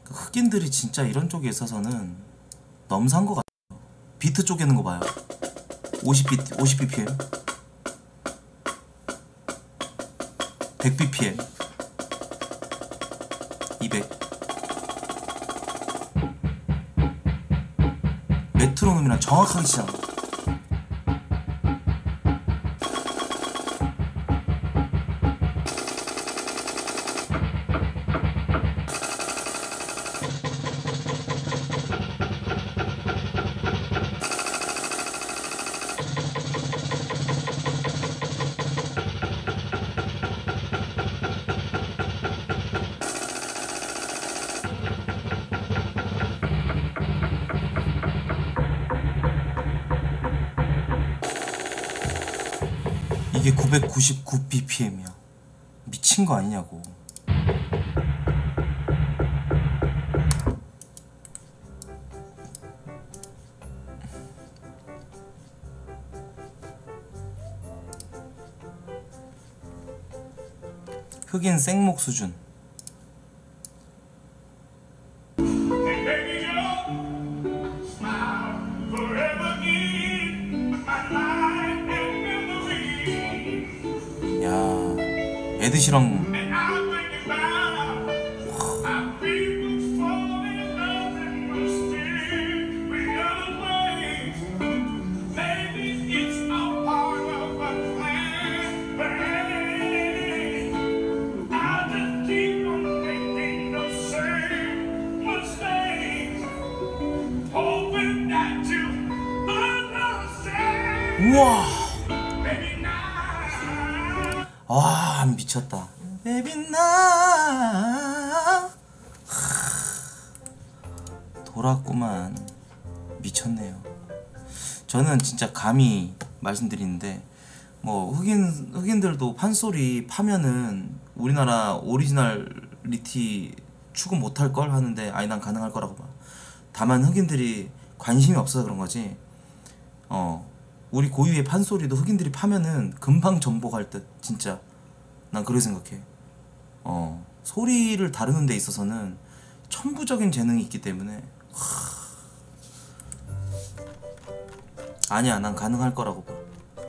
흑인들이 진짜 이런 쪽에 있어서는 넘산 거 같아요. 비트 쪼개는 거 봐요. 50bpm 100bpm 200 메트로놈이랑 정확하게 치잖아. 이게 999bpm이야. 미친 거 아니냐고. 흑인 생목 수준. 에드시랑 우와 와 미쳤다. Baby now 돌았구만. 미쳤네요. 저는 진짜 감히 말씀드리는데 뭐 흑인들도 판소리 파면은 우리나라 오리지널리티 추구 못할 걸 하는데 아니 난 가능할 거라고 봐. 다만 흑인들이 관심이 없어서 그런 거지. 우리 고유의 판소리도 흑인들이 파면은 금방 전복할 듯. 진짜 난 그렇게 생각해. 소리를 다루는 데 있어서는 천부적인 재능이 있기 때문에 아니야 난 가능할 거라고 봐.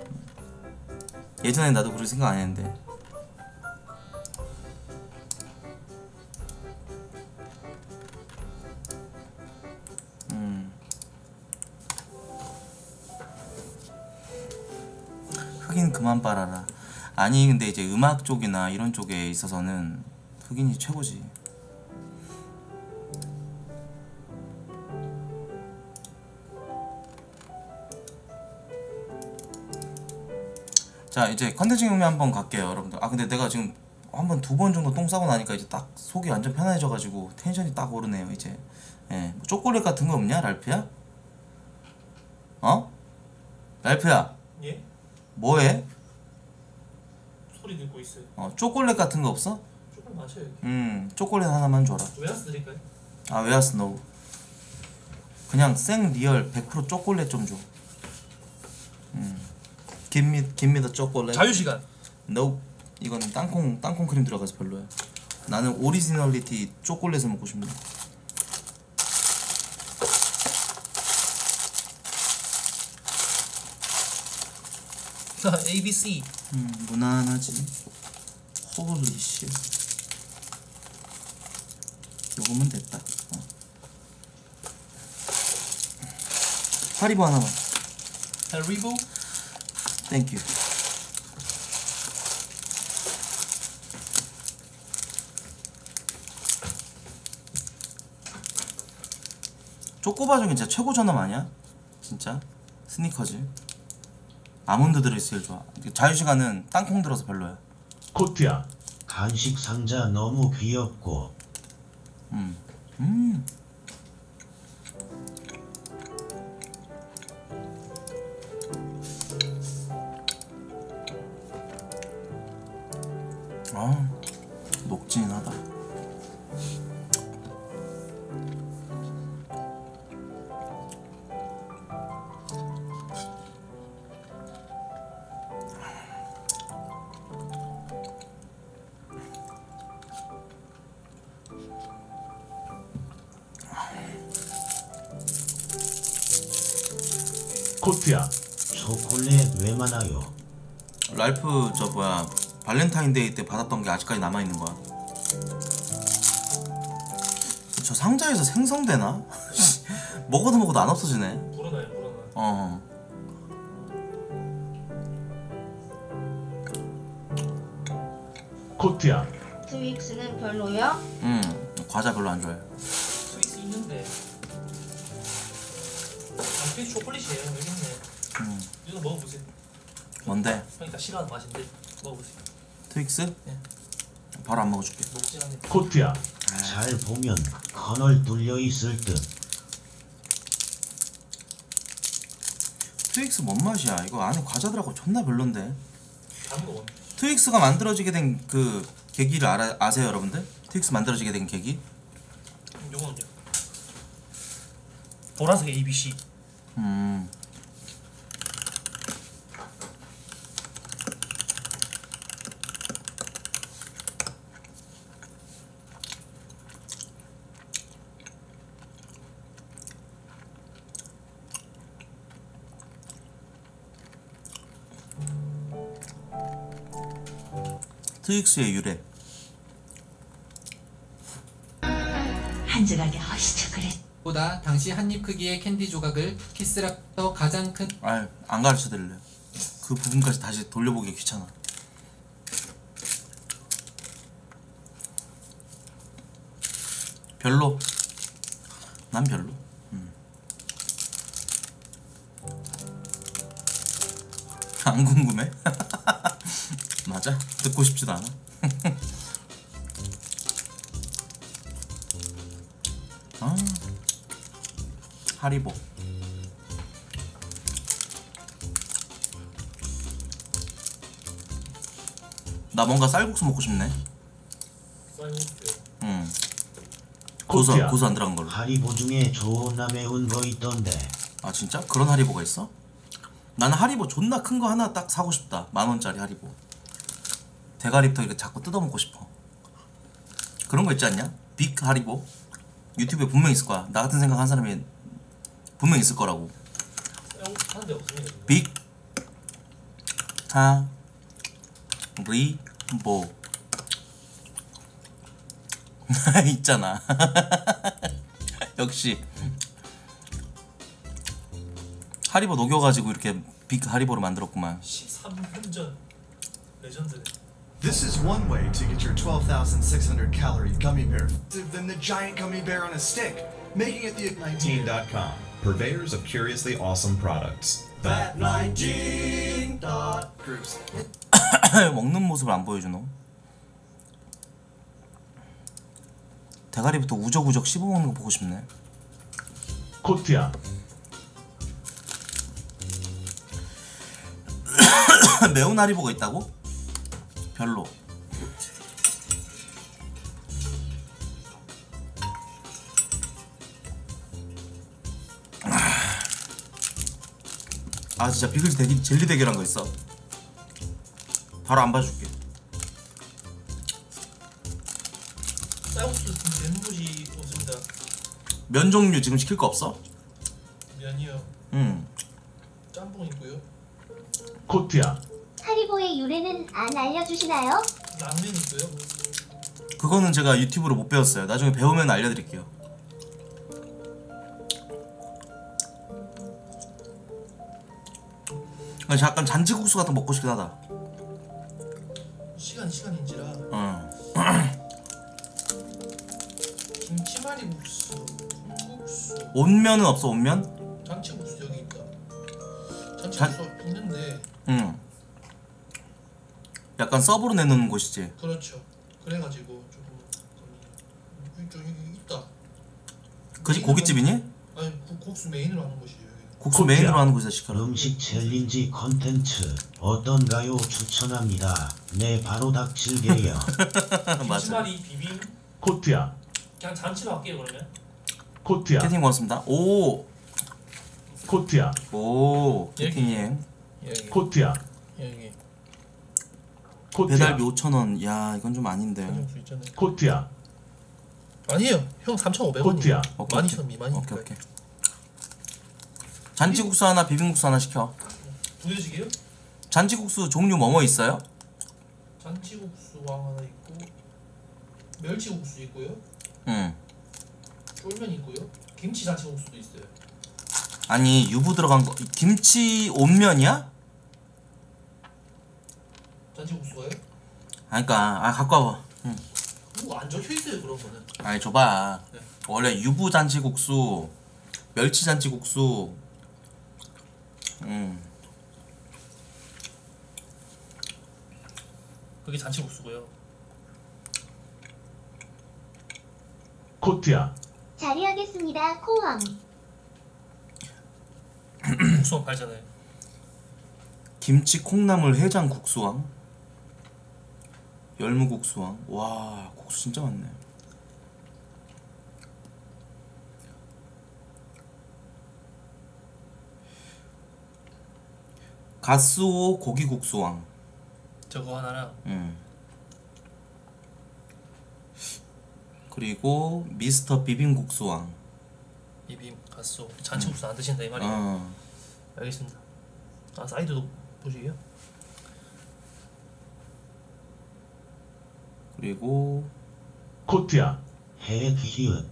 예전에 나도 그렇게 생각 안 했는데 흑인 그만 빨아라. 아니 근데 이제 음악 쪽이나 이런 쪽에 있어서는 흑인이 최고지. 자 이제 컨텐츠 경매 한번 갈게요 여러분들. 아 근데 내가 지금 한번 2번 정도 똥 싸고 나니까 이제 딱 속이 완전 편해져가지고 텐션이 딱 오르네요 이제. 예, 뭐 초콜릿 같은 거 없냐 랄프야? 랄프야. 예? 뭐해? 소리 듣고 있어요. 초콜릿 같은 거 없어? 조금 마셔요. 초콜릿 하나만 줘라. 웨하스 드릴까요? 아 웨하스 노. 그냥 생 리얼 100% 초콜릿 좀 줘. Give me the chocolate. 자유시간. No. 이거는 땅콩 크림 들어가서 별로야. 나는 오리지널리티 초콜릿을 먹고 싶네. ABC. 무난하지. 홀리 쉣. 요거면 됐다. 하리보 하나만. 하리보. 땡큐. 초코바 중에 진짜 최고 전함 아니야? 진짜? 스니커즈. 아몬드 들어있어야 좋아. 자유시간은 땅콩 들어서 별로야. 코트야, 간식 상자 너무 귀엽고. 녹진하다. 코트야. 초콜릿 왜 많아요? 랄프 저 뭐야 발렌타인데이 때 받았던 게 아직까지 남아있는 거야. 저 상자에서 생성되나? 먹어도 먹어도 안 없어지네. 불어나요 불어나. 어. 코트야. 트윅스는 별로요? 과자 별로 안 좋아해. 스위스 있는데. 아 스위스 초콜릿이에요. 여기 있네. 이거 먹어보세요. 뭔데? 형이 다 싫어하는 맛인데 먹어보세요. 트윅스? 네. 바로 안 먹어줄게. 먹지 않네. 코트야. 잘 보면 커널 뚫려 있을 듯. 트윅스 뭔 맛이야? 이거 안에 과자들하고 존나 별론데. 다른 거 원해. 트윅스가 만들어지게 된 그 계기를 아세요 여러분들? 트윅스 만들어지게 된 계기? 요거는요. 보라색 ABC. 트윅스의 유래. 한 조각이 훨씬 그래. 보다 당시 한입 크기의 캔디 조각을 키스락터 가장 큰 안 가르쳐 드릴래요. 그 부분까지 다시 돌려보기 귀찮아. 별로. 난 별로. 안 궁금해? 맞아. 듣고 싶지도 않아. 아, 하리보. 나 뭔가 쌀국수 먹고 싶네. 쌀국수. 코트야. 고수 안 들어간 걸로. 하리보 중에 존나 매운 거 있던데. 아 진짜? 그런 하리보가 있어? 나는 하리보 존나 큰 거 하나 딱 사고 싶다. 10,000원짜리 하리보. 대가리부터 이렇게 자꾸 뜯어먹고 싶어. 그런 거 있지 않냐? 빅 하리보? 유튜브에 분명 있을 거야. 나 같은 생각 한 사람이 분명 있을 거라고. 쌀국수 하는데 없습니다. 빅 하리보 있잖아. 역시 하리보 녹여가지고 이렇게 빅 하리보로 만들었구만. 13년 전 레전드네. This is one way to get your 12,600 calorie gummy bear than the giant gummy bear on a stick, making it the 19.com, purveyors of curiously awesome products. Fat19 groups. 먹는 모습을 안 보여주노? 대가리부터 우적우적 씹어먹는 거 보고 싶네. 코트야. 매운 하리보가 있다고? 별로. 아 진짜 비글즈 젤리 대결한 거 있어. 바로 안 봐줄게. 쌀국수 되는 곳이 없습니다. 면 종류 지금 시킬 거 없어? 면이요. 짬뽕 있고요. 코트야. 하리보의 유래는 안 알려주시나요? 라면 있고요. 그거는 제가 유튜브로 못 배웠어요. 나중에 배우면 알려드릴게요. 약간 잔치국수 같은 거 먹고 싶긴 하다. 시간인지라 김치말이국수, 국수, 온면은 없어 온면? 잔치국수 여기 있다. 잔치국수 있는데 약간 서브로 내놓는 곳이지. 그렇죠. 그래가지고 조금 좀 있다. 그지 고깃집이니? 아니 국수 메인으로 하는 곳이에요. 여기. 국수 메인으로 하는 곳에서 시켜라. 음식 챌린지 컨텐츠 어떤가요? 추천합니다. 네, 바로 닥칠게요. 맞아. 김치말이 비빔 코트야. 그냥 잔치로 할게요 그러면. 코트야. 캐팅 고맙습니다. 오 코트야. 캐팅님 여기 코트야. 여기 코트야. 배달비 5,000원. 야 이건 좀 아닌데. 한정수 있잖아요. 코트야. 아니에요. 형 3,500원이에요. 코트야. 12,000 미만이니까. 오케이. 잔치국수 하나, 비빔국수 하나 시켜. 두 개씩이요? 잔치국수 종류 뭐뭐 있어요? 잔치국수 왕 하나 있고 멸치국수 있고요. 응. 쫄면 있고요. 김치 잔치국수도 있어요. 아니 유부 들어간 거 김치 온면이야? 잔치국수가요? 아니 그니까 갖고 와봐. 응. 뭐 안 적혀 있어요 그런 거는. 아니 줘봐. 네. 원래 유부 잔치국수, 멸치 잔치국수. 그게 잔치국수고요. 코트야. 자리하겠습니다. 코왕. 국수만 팔잖아요. 김치 콩나물 해장 국수왕, 열무국수왕. 와 국수 진짜 많네. 가스오 고기국수왕. 저거 하나랑 그리고 미스터 비빔국수왕. 비빔 가스 잔치국수 안 드신다 이 말이에요. 어. 알겠습니다. 아 사이드도 보시게요? 그리고 코트야. 해기은.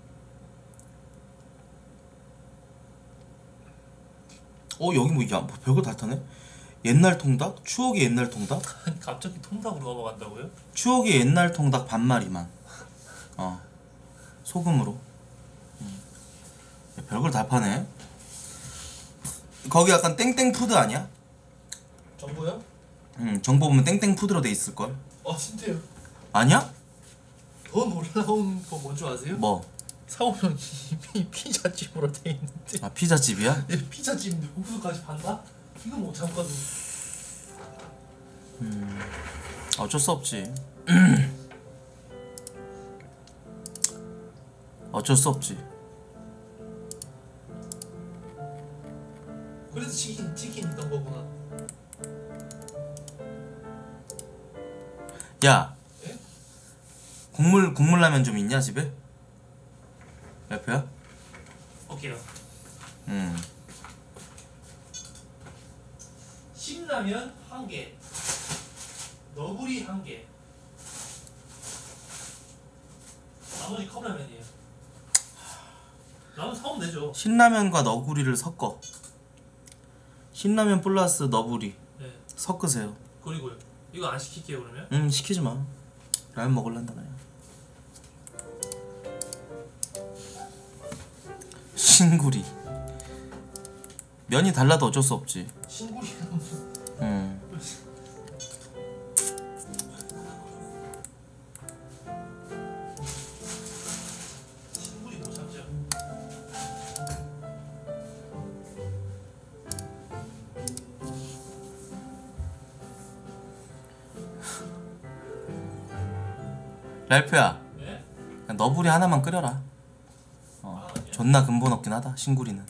여기 뭐 별거 다 타네. 옛날 통닭? 추억의 옛날 통닭? 갑자기 통닭으로 넘어간다고요? 추억의 옛날 통닭 반마리만. 소금으로. 별걸 다 파네. 거기 약간 땡땡푸드 아니야? 정보요? 정보 보면 땡땡푸드로 돼 있을걸? 진짜요? 아니야? 더 놀라운 거 뭔지 아세요? 뭐? 사오면 이미 피자집으로 돼 있는데 아 피자집이야? 피자집인데 국수까지 판다? 이거 못 참거든. 어쩔 수 없지. 어쩔 수 없지. 그래서 치킨 있던 거구나. 야, 예? 국물 라면 좀 있냐 집에? 옆에야? 오케이요. 음. 신라면 1개, 너구리 1개, 나머지 컵라면이에요. 라면 사오면 되죠. 신라면과 너구리를 섞어. 신라면 플러스 너구리 네. 섞으세요. 그리고요. 이거 안 시킬게요 그러면. 시키지 마. 라면 먹을란다 나야. 신구리. 면이 달라도 어쩔 수 없지. 신구리는 신구리 못 참죠. 랄프야, 네? 그냥 너구리 하나만 끓여라. 존나 근본 없긴 하다 신구리는.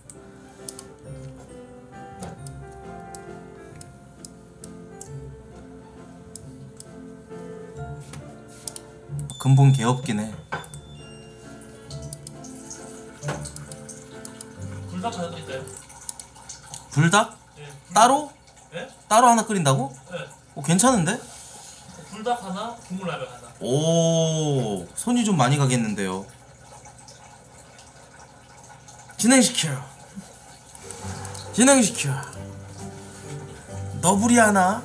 근본 개 없긴 해. 불닭 하나 끓일까요? 불닭? 네. 따로? 네? 따로 하나 끓인다고? 네. 괜찮은데? 불닭 하나, 국물라면 하나. 오, 손이 좀 많이 가겠는데요. 진행시켜. 너구리 하나.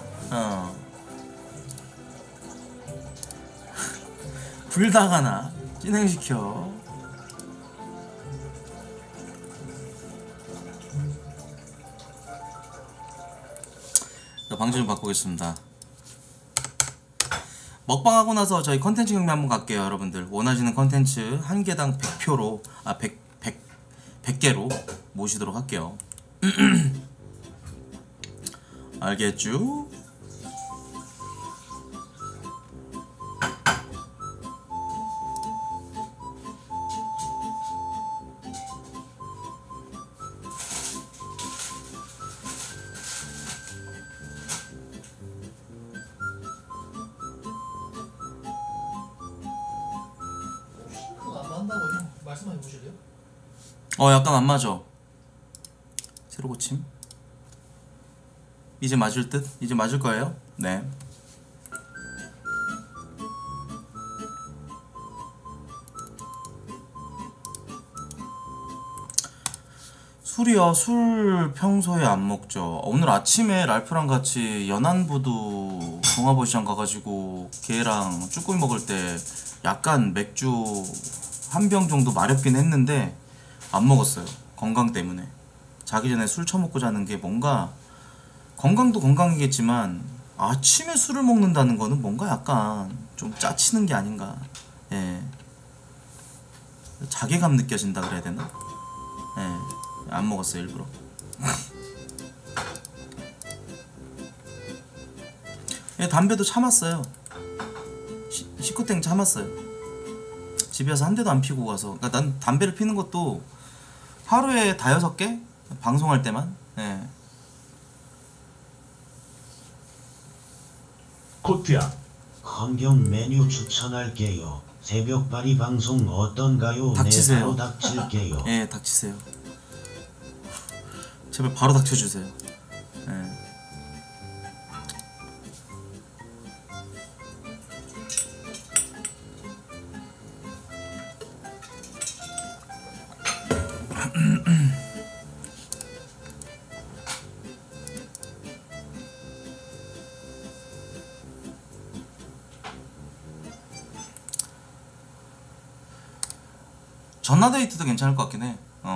불닭 하나. 진행시켜. 자, 방지 좀 바꾸겠습니다. 먹방하고 나서 저희 컨텐츠 경매 한번 갈게요. 여러분들 원하시는 컨텐츠 한 개당 100표로 100개로 모시도록 할게요. 알겠죠? 싱크가 안 맞는다고 형 말씀해 보실래요? 약간 안 맞아. 새로 고침. 이제 맞을 듯? 이제 맞을 거예요? 네. 술이요? 술 평소에 안 먹죠. 오늘 아침에 랄프랑 같이 연안부두 동아버시장 가가지고 걔랑 쭈꾸미 먹을 때 약간 맥주 한 병 정도 마렵긴 했는데 안 먹었어요. 건강 때문에. 자기 전에 술 처먹고 자는 게 뭔가, 건강도 건강이겠지만 아침에 술을 먹는다는 거는 뭔가 약간 좀 짜치는 게 아닌가. 예. 자괴감 느껴진다 그래야 되나? 예. 안 먹었어요 일부러. 예, 담배도 참았어요. 식구땡 참았어요. 집에 와서 한 대도 안 피고 가서. 그러니까 난 담배를 피는 것도 하루에 5-6개? 방송할 때만. 예. 코트야. 헌경 메뉴 추천할게요. 새벽발이 방송 어떤가요? 닥치세요. 네, 바로 닥칠게요. 예, 닥치세요. 제발 바로 닥쳐주세요. 예. 전화데이트도 괜찮을 것 같긴 해.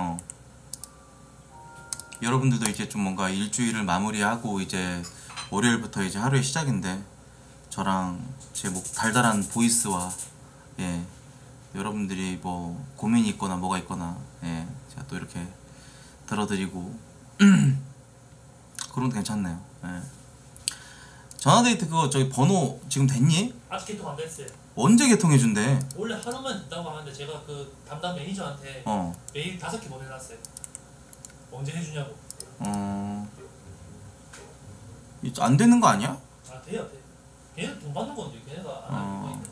여러분들도 이제 좀 뭔가 일주일을 마무리하고 이제 월요일부터 이제 하루의 시작인데, 저랑 제 달달한 보이스와, 예, 여러분들이 뭐 고민이 있거나 뭐가 있거나, 예, 제가 또 이렇게 들어드리고 그런 것도 괜찮네요. 예. 전화데이트 그거 저기 번호 지금 됐니? 아직 개통 안 됐어요. 언제 개통해준대? 원래 하루만 됐다고 하는데 제가 그 담당 매니저한테 메일 5개 보내놨어요. 언제 해주냐고. 안 되는 거 아니야? 아 돼요 돼. 걔네 돈 받는 건데 걔네가 안 하는 거 있네.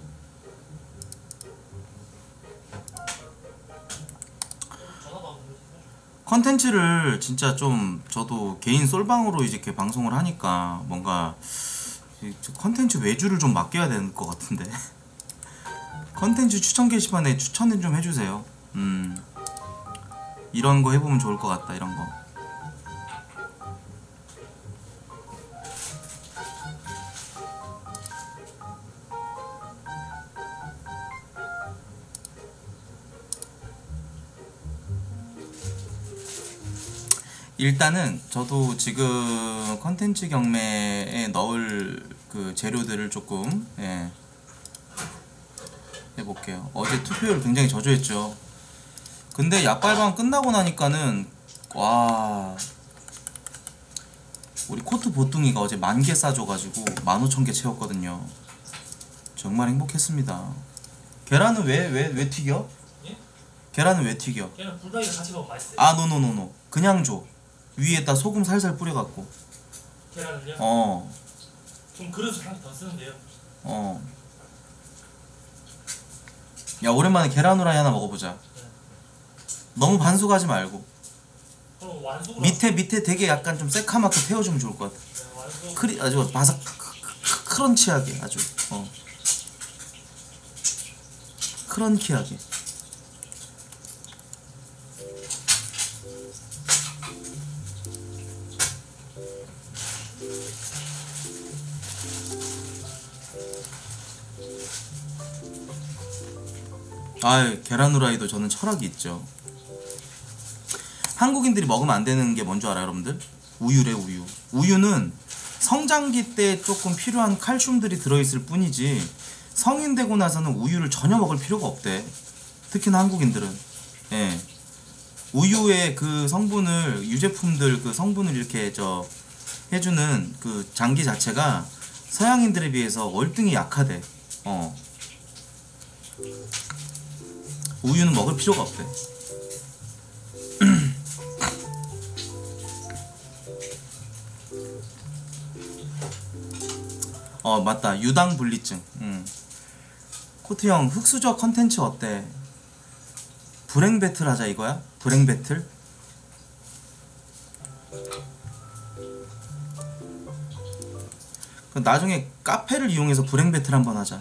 전화 받으면 되지. 컨텐츠를 진짜 좀 저도 개인 솔방으로 이제 이렇게 방송을 하니까 뭔가 컨텐츠 외주를 좀 맡겨야 되는 것 같은데. 컨텐츠 추천 게시판에 추천 좀 해주세요. 이런 거 해보면 좋을 것 같다, 이런 거. 일단은 저도 지금 컨텐츠 경매에 넣을 그 재료들을 조금, 예, 해볼게요. 어제 투표율 굉장히 저조했죠. 근데 약발방 끝나고 나니까는, 와, 우리 코트 보뚱이가 어제 10,000개 싸줘가지고 15,000개 채웠거든요. 정말 행복했습니다. 계란은 왜 튀겨? 예? 계란은 왜 튀겨? 걔는 불닭이 같이 먹으면 맛있어요. 아, 노노노노. 그냥 줘. 위에다 소금 살살 뿌려갖고. 계란을요? 어. 좀 그릇을 한 개 더 쓰는데요. 어. 야, 오랜만에 계란 후라이 하나 먹어보자. 너무 반숙하지 말고. 그럼 완숙으로 밑에 되게 약간 좀 새카맣게 태워주면 좋을 것 같아. 완숙. 아주 바삭 크런치하게 아주. 크런키하게. 아, 계란 후라이도 저는 철학이 있죠. 한국인들이 먹으면 안 되는 게 뭔지 알아요, 여러분들? 우유래, 우유. 우유는 성장기 때 조금 필요한 칼슘들이 들어있을 뿐이지 성인 되고 나서는 우유를 전혀 먹을 필요가 없대. 특히나 한국인들은. 예. 우유의 그 성분을, 유제품들 그 성분을 이렇게 해주는 그 장기 자체가 서양인들에 비해서 월등히 약하대. 우유는 먹을 필요가 없대. 맞다. 유당 분리증. 코트 형, 흑수저 컨텐츠 어때? 불행 배틀 하자 이거야? 불행 배틀? 그 나중에 카페를 이용해서 불행 배틀 한번 하자.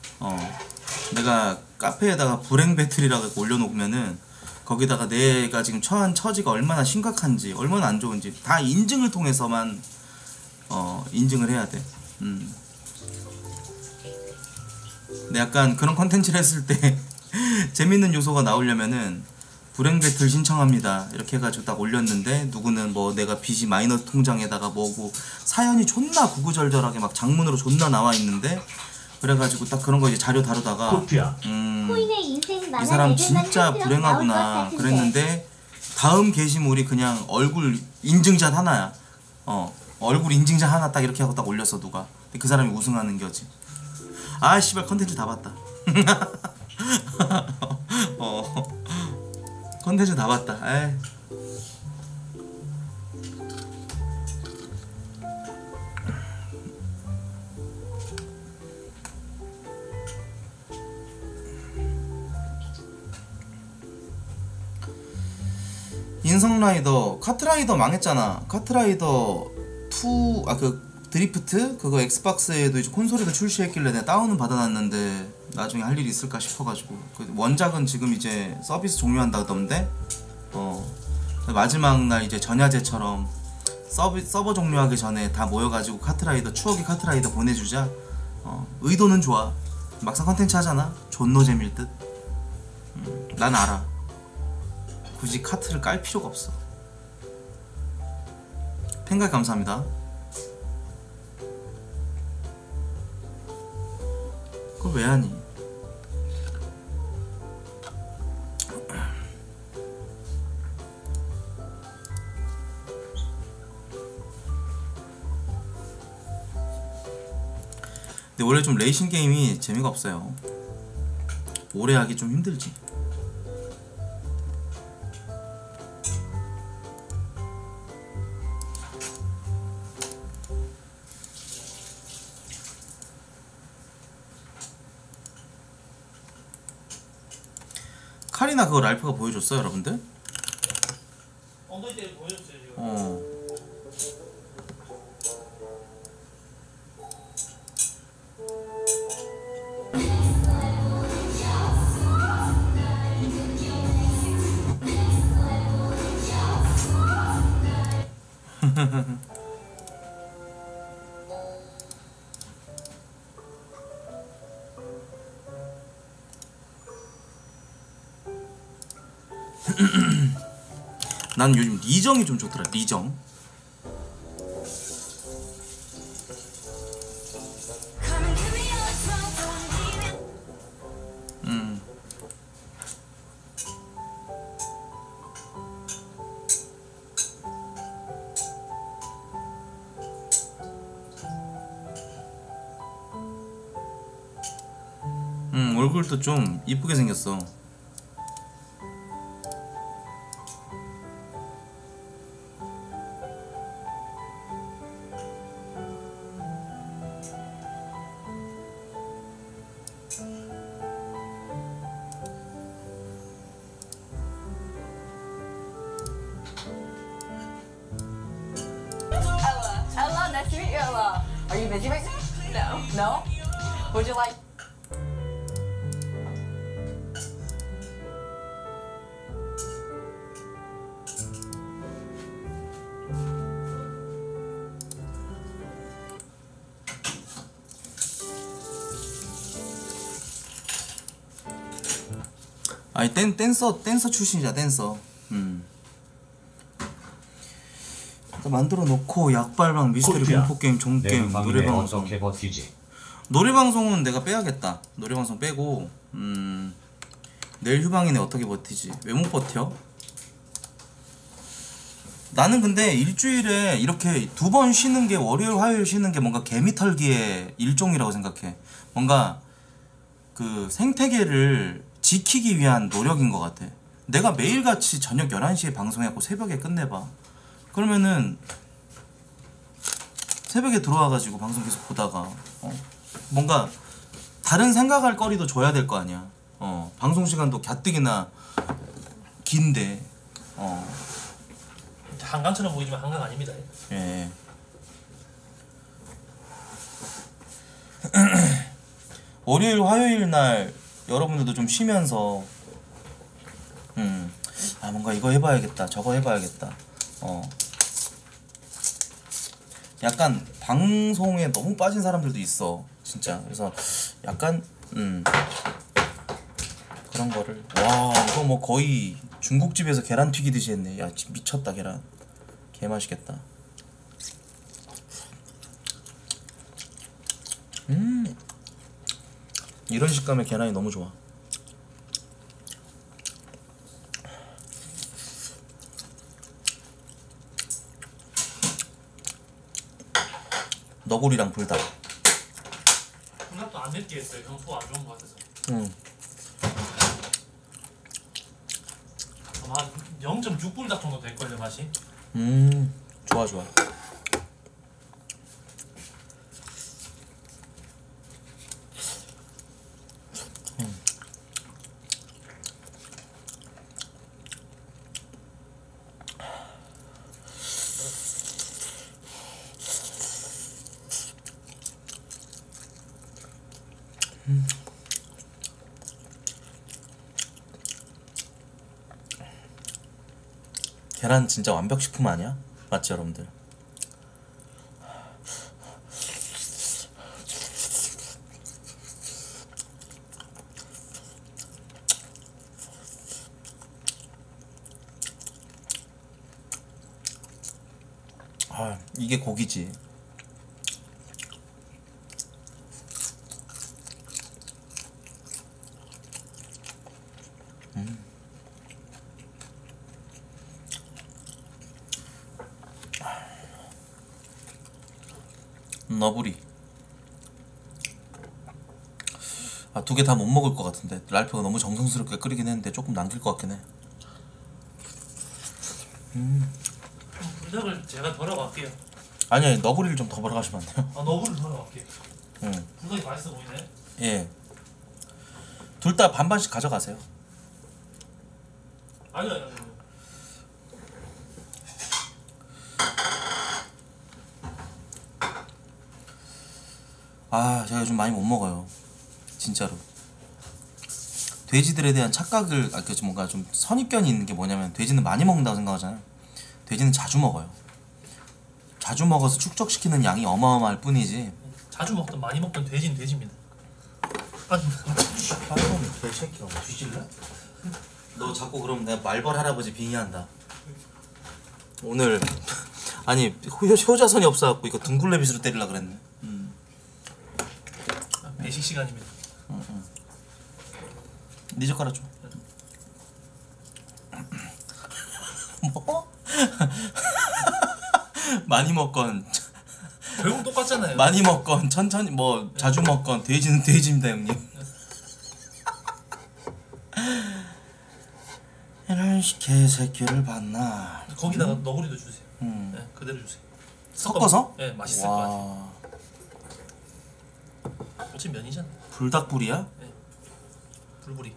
내가 카페에다가 불행 배틀이라고 올려놓으면은 거기다가 내가 지금 처한 처지가 얼마나 심각한지, 얼마나 안 좋은지 다 인증을 통해서만 인증을 해야 돼. 근데 약간 그런 컨텐츠를 했을 때 재밌는 요소가 나오려면은 불행 배틀 신청합니다 이렇게 해가지고 딱 올렸는데, 누구는 뭐 내가 빚이 마이너스 통장에다가 뭐고 사연이 존나 구구절절하게 막 장문으로 존나 나와 있는데, 그래가지고 딱 그런 거 이제 자료 다루다가 코인의 인생 이 만화 사람 레벨만 진짜 한 트럭 나올 것 불행하구나 같은데. 그랬는데, 다음 게시물이 그냥 얼굴 인증샷 하나야. 얼굴 인증샷 하나 딱 이렇게 하고 딱 올렸어 누가. 근데 그 사람이 우승하는 거지. 아 씨발 컨텐츠 다 봤다. 컨텐츠 다 봤다. 에이. 인성라이더, 카트라이더 망했잖아. 카트라이더 2, 그 드리프트? 그거 엑스박스에도 이제 콘솔에도 출시했길래 내가 다운은 받아놨는데 나중에 할 일이 있을까 싶어가지고. 그 원작은 지금 이제 서비스 종료한다던데. 마지막 날 이제 전야제처럼 서버 종료하기 전에 다 모여가지고 카트라이더, 추억의 카트라이더 보내주자. 의도는 좋아. 막상 컨텐츠 하잖아. 존노 재밀 듯. 난 알아. 굳이 카트를 깔 필요가 없어. 팬가입 감사합니다. 그걸 왜 하니? 근데 원래 좀 레이싱 게임이 재미가 없어요. 오래 하기 좀 힘들지. 카리나 그거 랄프가 보여줬어요 여러분들? 엉덩이 때문에 보여줬어요 지금. 난 요즘 리정이 좀 좋더라. 리정. 얼굴도 좀 이쁘게 생겼어. Ella, nice to meet you, Ella. Are you busy right now? No. No? Would you like... 아니 댄서 출신이자 댄서. 만들어 놓고 약발방 미스터리 공포 게임 종게임 노래방송. 노래방송은 내가 빼야겠다. 노래방송 빼고 내일 휴방이네. 어떻게 버티지? 왜 못 버텨? 나는 근데 일주일에 이렇게 2번 쉬는 게, 월요일 화요일 쉬는 게 뭔가 개미털기의 일종이라고 생각해. 뭔가 그 생태계를 지키기 위한 노력인 것 같아. 내가 매일같이 저녁 11시에 방송해갖고 새벽에 끝내봐. 그러면은 새벽에 들어와가지고 방송 계속 보다가 뭔가 다른 생각할 거리도 줘야 될 거 아니야. 방송 시간도 가뜩이나 긴데 한강처럼 보이지만 한강 아닙니다. 예. 월요일 화요일 날 여러분들도 좀 쉬면서 아 뭔가 이거 해봐야겠다 저거 해봐야겠다 약간 방송에 너무 빠진 사람들도 있어 진짜. 그래서 약간 그런 거를 와 이거 뭐 거의 중국집에서 계란 튀기듯이 했네. 야 미쳤다. 계란 개 맛있겠다. 이런 식감의 계란이 너무 좋아. 너구리랑 불닭. 불닭도 안 맵게 했어요. 형 소 안 좋은 거 같아서. 아마 한 0.6 불닭 정도 될걸요 맛이. 좋아 좋아. 계란 진짜 완벽식품 아니야? 맞지 여러분들? 아 이게 고기지. 너구리. 아, 두 개 다 못 먹을 것 같은데. 랄프가 너무 정성스럽게 끓이긴 했는데 조금 남길 것 같긴 해. 불닭을 제가 덜어 갈게요. 아니 너구리를 좀 더 벌어가시면 안 돼요? 아 너구리 덜어 갈게요. 응. 불닭이 맛있어 보이네. 예. 둘 다 반반씩 가져가세요. 아니요. 아 제가 요즘 많이 못 먹어요. 진짜로. 돼지들에 대한 착각을 그 뭔가 좀 선입견이 있는 게 뭐냐면 돼지는 많이 먹는다고 생각하잖아요. 돼지는 자주 먹어요. 자주 먹어서 축적시키는 양이 어마어마할 뿐이지. 자주 먹던 많이 먹던 돼지는 돼지입니다. 아니 개새끼야 뒤질래? 너 자꾸 그럼 내가 말벌 할아버지 빙의한다. 오늘 아니 효자선이 없어갖고 이거 둥글레빗으로 때리려 그랬네. 배식 시간입니다. 네 젓가락 줘. 뭐? 많이 먹건 결국 똑같잖아요. 많이 먹건 천천히 뭐 자주 먹건 돼지는 돼지입니다 형님. 이런 개새끼를 봤나. 거기다가 너구리도 주세요. 네, 그대로 주세요. 섞어서? 네, 맛있을 것 같아요. 어차피 면이잖아. 불닭불이야? 네. 불불이.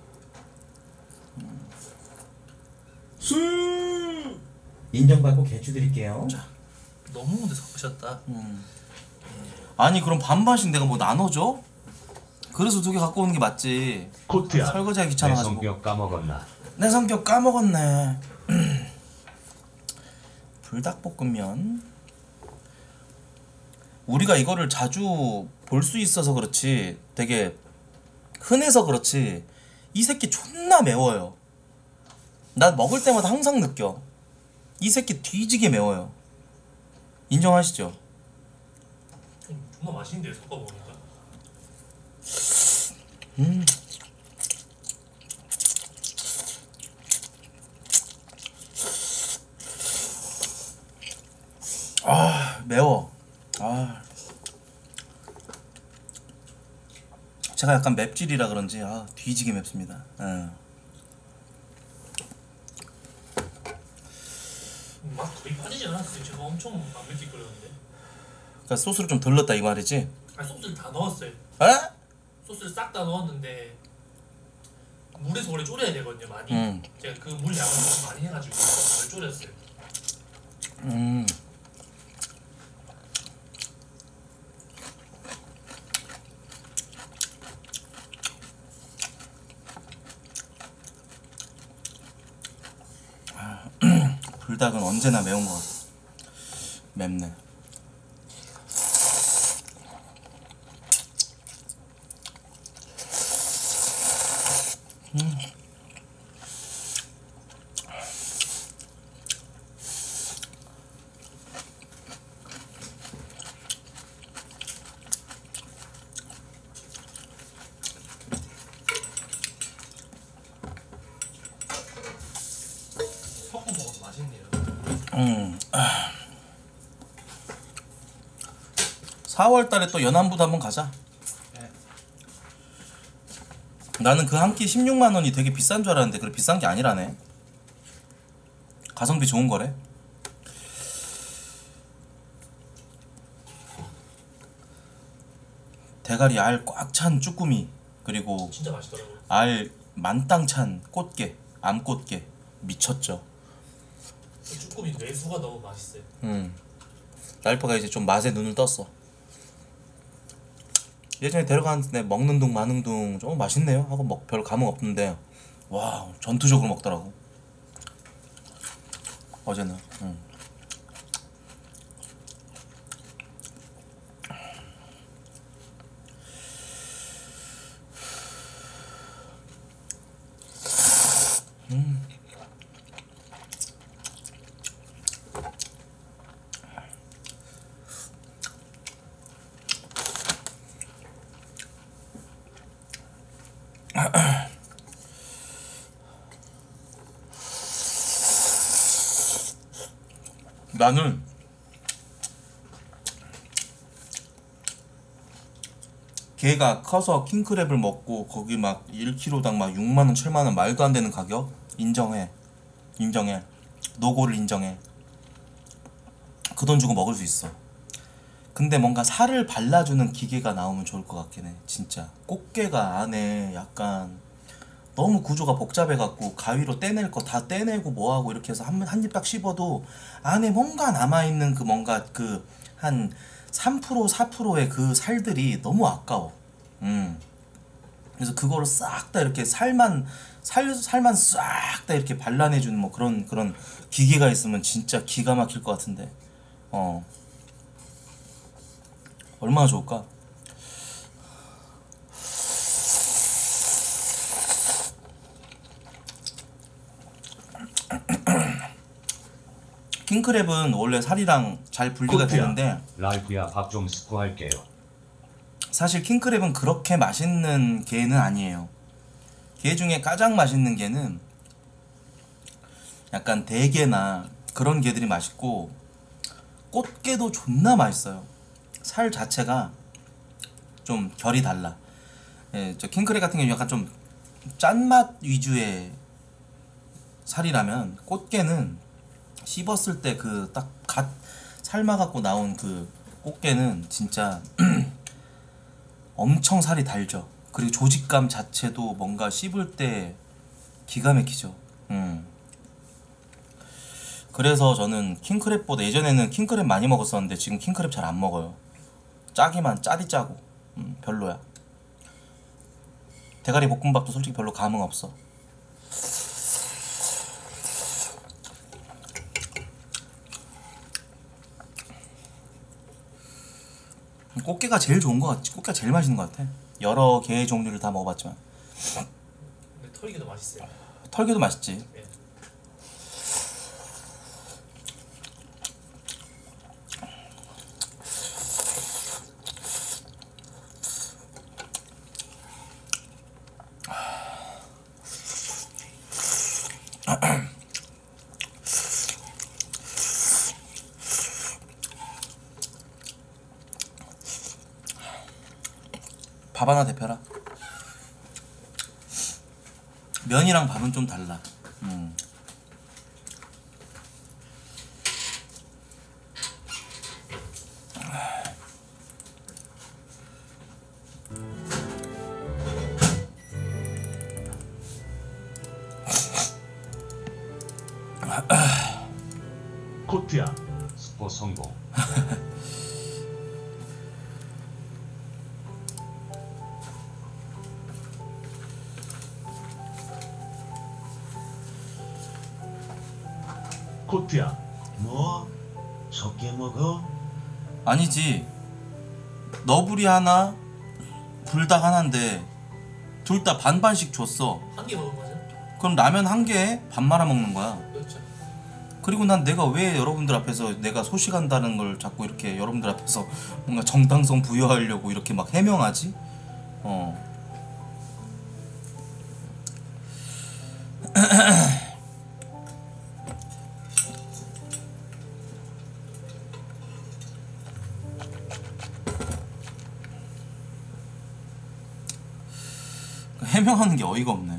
인정받고 개추 드릴게요. 자, 너무 근데 섞으셨다. 아니 그럼 반반씩 내가 뭐 나눠줘? 그래서 두 개 갖고 오는 게 맞지. 코트야. 설거지하기 내 귀찮아가지고. 성격 까먹었나? 내 성격 까먹었네. 불닭볶음면. 우리가 이거를 자주 볼 수 있어서 그렇지 되게 흔해서 그렇지 이 새끼 존나 매워요. 난 먹을 때마다 항상 느껴. 이 새끼 뒤지게 매워요. 인정하시죠? 정말 맛있는데 섞어 먹으니까. 아 매워. 아 제가 약간 맵찔이라 그런지 아 뒤지게 맵습니다. 맛 거의 빠지진 않았어요. 제가 엄청 안 맵게 끓였는데. 그러니까 소스를 좀 덜 넣었다 이 말이지? 아니 소스를 다 넣었어요. 에? 소스를 싹 다 넣었는데 물에서 원래 졸여야 되거든요 많이. 제가 그 물 양을 너무 많이 해가지고 덜 졸였어요. 불닭은 언제나 매운 것 같아. 맵네. 섞어 먹어도 맛있네요. 4월달에 또 연안부도 한번 가자. 네. 나는 그 한 끼 16만 원이 되게 비싼 줄 알았는데 그래 비싼 게 아니라네. 가성비 좋은 거래. 대가리 알 꽉 찬 쭈꾸미, 그리고 진짜 맛있더라고요. 알 만땅 찬 꽃게, 암꽃게 미쳤죠. 그 쭈꾸미 뇌수가 너무 맛있어요. 라이프가 이제 좀 맛에 눈을 떴어. 예전에 데려갔는데 먹는 둥 마는 둥 좀 맛있네요 하고 별 감흥 없는데 와 전투적으로 먹더라고 어제는. 나는 걔가 커서 킹크랩을 먹고 거기 막 1kg당 막 6만원 7만원 말도 안 되는 가격 인정해. 노고를 인정해. 그 돈 주고 먹을 수 있어. 근데 뭔가 살을 발라주는 기계가 나오면 좋을 것 같긴 해. 진짜 꽃게가 안에 약간 너무 구조가 복잡해갖고 가위로 떼낼 거 다 떼내고 뭐하고 이렇게 해서 한 입 딱 씹어도 안에 뭔가 남아있는 그 뭔가 그 한 3% 4%의 그 살들이 너무 아까워. 그래서 그거를 싹 다 이렇게 살만 싹 다 이렇게 발라내주는 뭐 그런 기계가 있으면 진짜 기가 막힐 것 같은데. 얼마나 좋을까? 킹크랩은 원래 살이랑 잘 분리가 되는데 라이프야 밥 좀 스포할게요. 사실 킹크랩은 그렇게 맛있는 게는 아니에요. 게 중에 가장 맛있는 게는 약간 대게나 그런 게들이 맛있고 꽃게도 존나 맛있어요. 살 자체가 좀 결이 달라. 예, 저 킹크랩 같은 경우 약간 좀 짠맛 위주의 살이라면 꽃게는 씹었을 때 그 딱 갓 삶아갖고 나온 그 꽃게는 진짜 엄청 살이 달죠. 그리고 조직감 자체도 뭔가 씹을 때 기가 막히죠. 그래서 저는 킹크랩보다 예전에는 킹크랩 많이 먹었었는데 지금 킹크랩 잘 안 먹어요. 짜디 짜고 별로야. 대가리 볶음밥도 솔직히 별로 감흥 없어. 꽃게가 제일 좋은 것 같지. 꽃게가 제일 맛있는 것 같아. 여러 게 종류를 다 먹어봤지만 근데 털기도 맛있어요. 털개도 맛있지. 네. 밥 하나 대펴라. 면이랑 밥은 좀 달라. 코트야 족보 성공. 코트야. 뭐? 적게 먹어? 아니지. 너구리 하나, 불닭 하나인데 둘 다 반반씩 줬어. 한 개 먹은 거죠? 그럼 라면 한 개에 밥 말아 먹는 거야. 그렇죠. 그리고 난 내가 왜 여러분들 앞에서 내가 소식한다는 걸 자꾸 이렇게 여러분들 앞에서 뭔가 정당성 부여하려고 이렇게 막 해명하지? 해명하는 게 어이가 없네.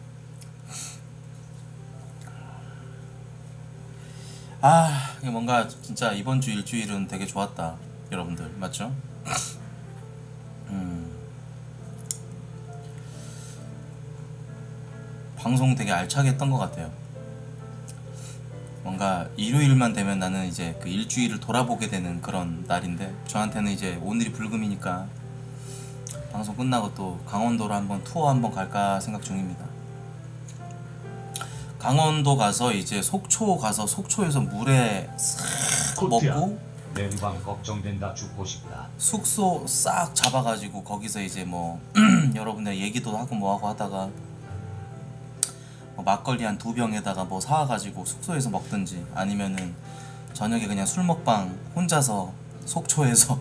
아, 이게 뭔가 진짜 이번 주 일주일은 되게 좋았다, 여러분들 맞죠? 방송 되게 알차게 했던 것 같아요. 뭔가 일요일만 되면 나는 이제 그 일주일을 돌아보게 되는 그런 날인데, 저한테는 이제 오늘이 불금이니까 방송 끝나고 또 강원도로 한번 투어 한번 갈까 생각 중입니다. 강원도 가서 이제 속초 가서 속초에서 물에 싹 먹고 냉방 걱정된다. 죽고 싶다. 숙소 싹 잡아가지고 거기서 이제 뭐 여러분들 얘기도 하고 뭐하고 하다가 뭐 막걸리 한 2병에다가 뭐 사와가지고 숙소에서 먹든지, 아니면은 저녁에 그냥 술 먹방 혼자서 속초에서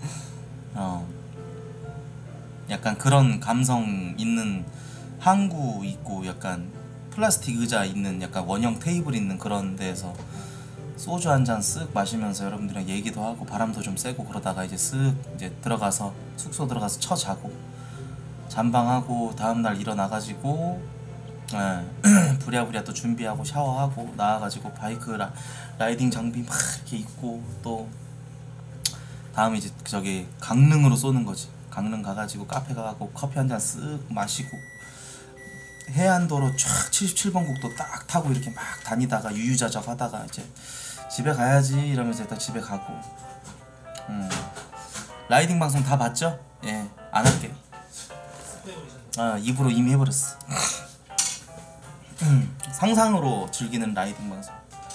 약간 그런 감성 있는 항구 있고 약간 플라스틱 의자 있는 약간 원형 테이블 있는 그런 데에서 소주 한 잔 쓱 마시면서 여러분들이랑 얘기도 하고 바람도 좀 쐬고 그러다가 이제 쓱 이제 들어가서 숙소 들어가서 자고 잠방하고 다음날 일어나가지고 부랴부랴 또 준비하고 샤워하고 나와가지고 바이크 라이딩 장비 막 이렇게 입고 또 다음에 이제 저기 강릉으로 쏘는 거지. 강릉 가가지고 카페 가고 커피 한 잔 쓱 마시고 해안도로 쫙 77번 국도 딱 타고 이렇게 막 다니다가 유유자적 하다가 이제 집에 가야지 이러면서 일단 집에 가고. 라이딩 방송 다 봤죠? 예, 안 할게. 입으로 이미 해버렸어. 상상으로 즐기는 라이딩 방송.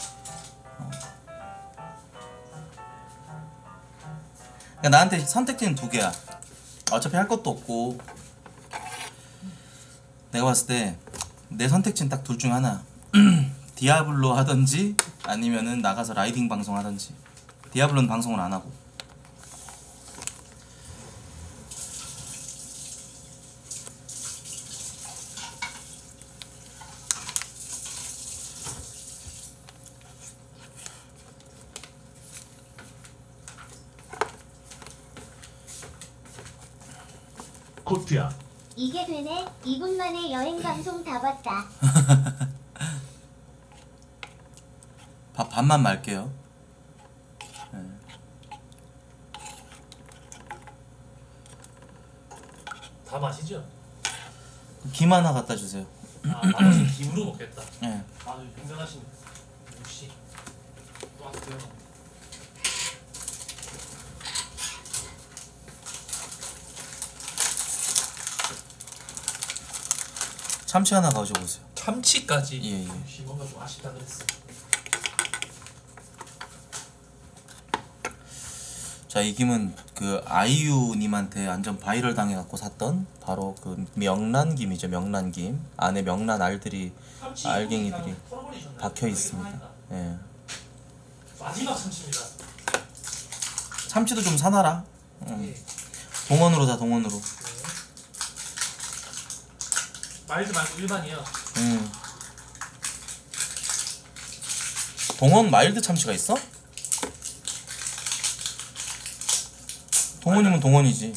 그러니까 나한테 선택지는 2개야. 어차피 할 것도 없고 내가 봤을 때 내 선택지는 딱 둘 중 하나. 디아블로 하던지 아니면은 나가서 라이딩 방송 하던지. 디아블로는 방송을 안 하고. 코트야. 이게 되네. 2분 만에 여행 방송 다 봤다. 밥만 말게요. 네. 다 마시죠? 김 하나 갖다 주세요. 나머지 김으로 먹겠다. 네. 아주 굉장하신 역시 또 왔고요. 참치 하나 가져보세요. 참치까지? 예. 역시 뭔가 좀 아쉽다 그랬어. 자, 이 김은 그 아이유님한테 완전 바이럴 당해갖고 샀던 바로 그 명란김이죠. 명란김 안에 명란 알들이 알갱이들이 박혀 있습니다. 예. 마지막 참치입니다. 참치도 좀 사놔라. 예. 동원으로 사, 동원으로. 마일드 말고 일반이요. 동원 마일드 참치가 있어? 동원이면 동원이지.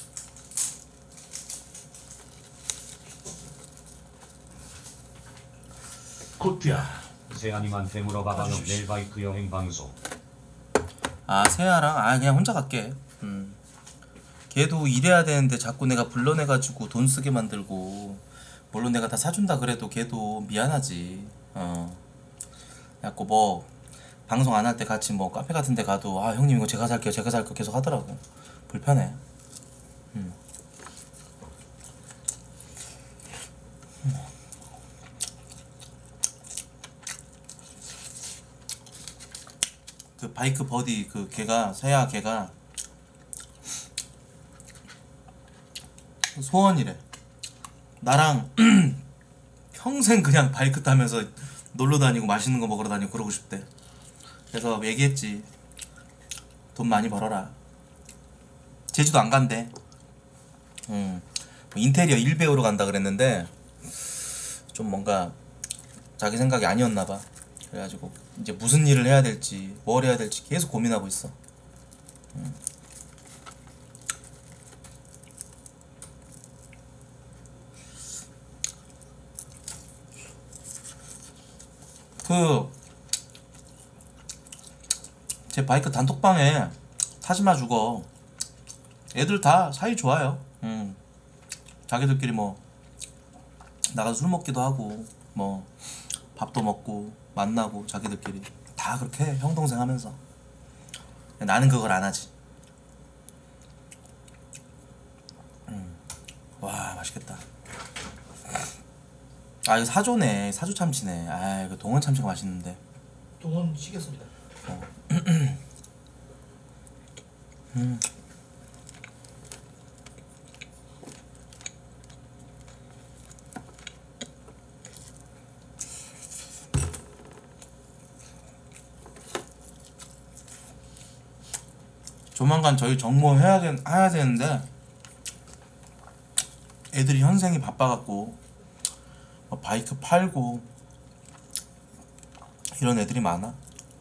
코트야. 세아님한테 물어봐봐는 내일 바이크 여행 방송. 아, 세아랑 그냥 혼자 갈게. 걔도 일해야 되는데 자꾸 내가 불러내가지고 돈 쓰게 만들고, 물론 내가 다 사준다 그래도 걔도 미안하지. 자꾸 뭐 방송 안 할 때 같이 뭐 카페 같은 데 가도 아 형님 이거 제가 살게요 제가 살게요 계속 하더라고. 불편해. 그 바이크 버디 그 걔가 세야 걔가 소원이래. 나랑 평생 그냥 바이크 타면서 놀러 다니고 맛있는 거 먹으러 다니고 그러고 싶대. 그래서 얘기했지. 돈 많이 벌어라. 제주도 안 간대. 인테리어 일 배우러 간다 그랬는데 좀 뭔가 자기 생각이 아니었나 봐. 그래가지고 이제 무슨 일을 해야 될지 뭘 해야 될지 계속 고민하고 있어. 제 바이크 단톡방에 타지마 죽어. 애들 다 사이 좋아요. 자기들끼리 뭐 나가서 술 먹기도 하고 뭐 밥도 먹고 만나고 자기들끼리 다 그렇게 해, 형 동생 하면서. 나는 그걸 안 하지. 와 맛있겠다. 아 이거 사조네. 사조 참치네. 아 이거 동원 참치가 맛있는데. 동원 시켰습니다. 조만간 저희 정모 해야 되는데 애들이 현생이 바빠갖고 바이크 팔고 이런 애들이 많아.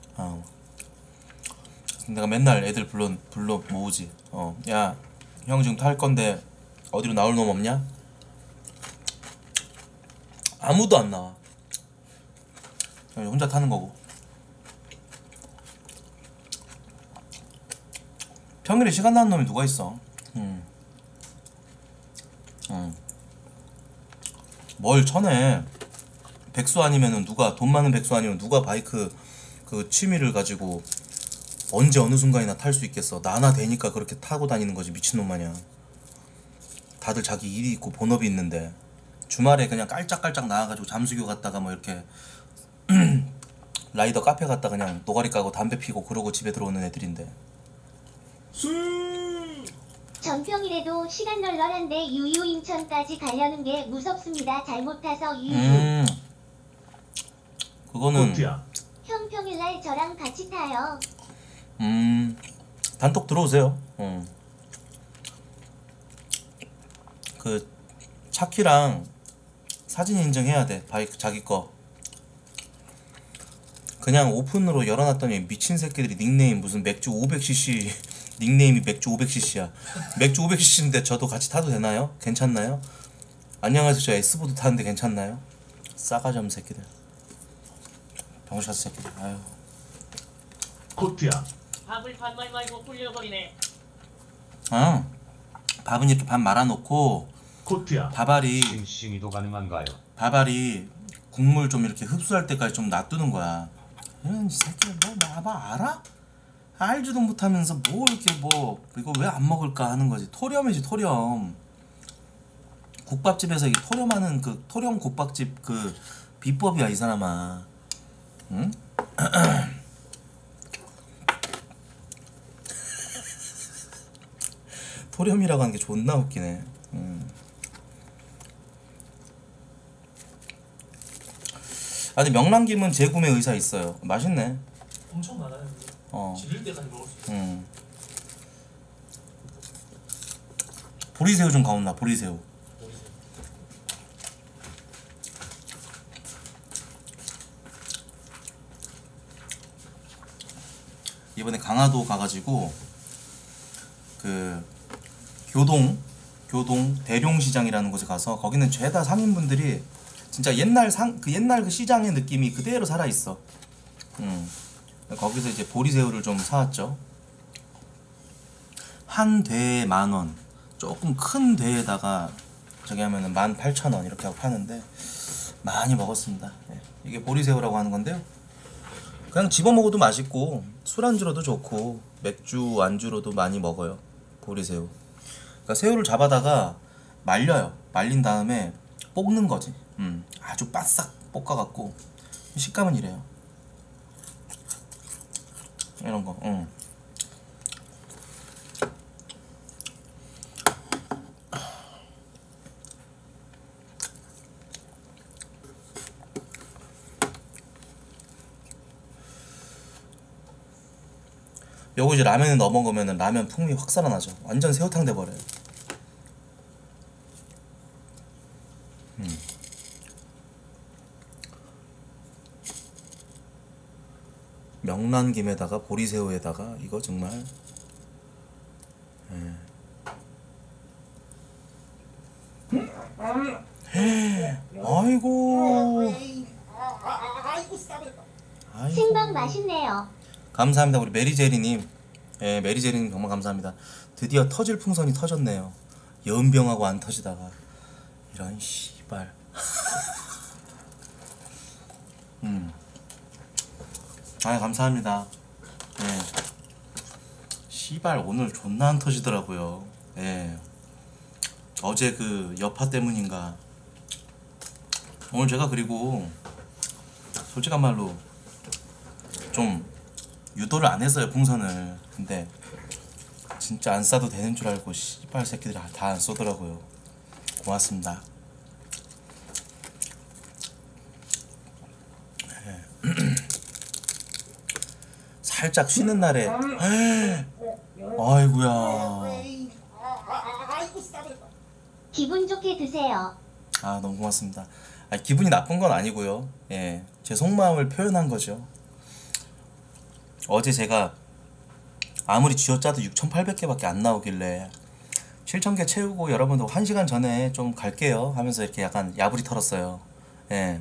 내가 맨날 애들 불러 모으지. 야 형 지금 탈 건데 어디로 나올 놈 없냐? 아무도 안 나와. 그냥 혼자 타는 거고. 평일에 시간 나는 놈이 누가 있어? 뭘 쳐내? 백수 아니면은 누가 돈 많은 백수 아니면 누가 바이크 그 취미를 가지고 언제 어느 순간이나 탈 수 있겠어. 나나 되니까 그렇게 타고 다니는 거지 미친놈 마냥. 다들 자기 일이 있고 본업이 있는데 주말에 그냥 깔짝깔짝 나와가지고 잠수교 갔다가 뭐 이렇게 라이더 카페 갔다 그냥 노가리 까고 담배 피고 그러고 집에 들어오는 애들인데. 전평일에도 시간 널널한데 유유 인천까지 가려는 게 무섭습니다. 잘못 타서 유유. 그거는 코트야. 형 평일날 저랑 같이 타요. 단톡 들어오세요. 그 차키랑 사진 인증해야 돼. 바이크 자기 거. 그냥 오픈으로 열어놨더니 미친 새끼들이 닉네임 무슨 맥주 500cc 닉네임이 맥주 500cc야. 맥주 500cc인데 저도 같이 타도 되나요? 괜찮나요? 안녕하세요. 저 S보드 타는데 괜찮나요? 싸가지 없는 새끼들. 병신 같은 새끼들. 아유. 코트야. 밥을 반말 말고 꿀려버리네. 밥은 이렇게 반 말아놓고 코트야. 싱싱이도 가능한가요? 밥알이 국물 좀 이렇게 흡수할 때까지 좀 놔두는 거야. 이런 새끼 뭐 나봐 알아? 알지도 못하면서 뭐 이렇게 뭐 이거 왜 안 먹을까 하는 거지. 토렴이지 토렴. 국밥집에서 이 토렴하는 그 토렴 국밥집 그 비법이야 이 사람아. 응? 토렴이라고 하는 게 존나 웃기네. 아니 명란김은 재구매 의사 있어요. 맛있네. 엄청 많아요. 질릴 때까지 먹을 수 있어요. 보리새우 좀 가온나. 보리새우. 이번에 강화도 가가지고 그 교동 대룡시장이라는 곳에 가서 거기는 죄다 상인분들이 진짜 옛날 그 시장의 느낌이 그대로 살아 있어. 거기서 이제 보리새우를 좀 사왔죠. 한 대에 10,000원. 조금 큰 대에다가 저기 하면은 18,000원 이렇게 하고 파는데 많이 먹었습니다. 네. 이게 보리새우라고 하는 건데요. 그냥 집어 먹어도 맛있고 술안주로도 좋고 맥주 안주로도 많이 먹어요. 보리새우. 그러니까 새우를 잡아다가 말려요. 말린 다음에 볶는 거지. 아주 바싹 볶아갖고 식감은 이래요. 이런 거. 요거 이제 라면에 넣어 먹으면 라면 풍미 확 살아나죠. 완전 새우탕 돼버려요. 명란김에다가 보리새우에다가 이거 정말 아이고 생방 맛있네요. 감사합니다. 우리 메리제리님. 예, 메리제리님 정말 감사합니다. 드디어 터질 풍선이 터졌네요. 연병하고 안 터지다가 이런 씨발. 아 감사합니다. 예. 씨발 오늘 존나 안 터지더라고요. 예. 어제 그 여파 때문인가. 오늘 제가 그리고 솔직한 말로 좀 유도를 안 했어요 풍선을. 근데 진짜 안 쏴도 되는 줄 알고 씨발 새끼들이 다 안 쏘더라고요. 고맙습니다. 살짝 쉬는 날에 아이고야. 기분 좋게 드세요. 아 너무 고맙습니다. 기분이 나쁜 건 아니고요. 예, 제 속마음을 표현한 거죠. 어제 제가 아무리 쥐어짜도 6,800개밖에 안 나오길래 7,000개 채우고 여러분들 1시간 전에 좀 갈게요 하면서 이렇게 약간 야부리 털었어요. 예.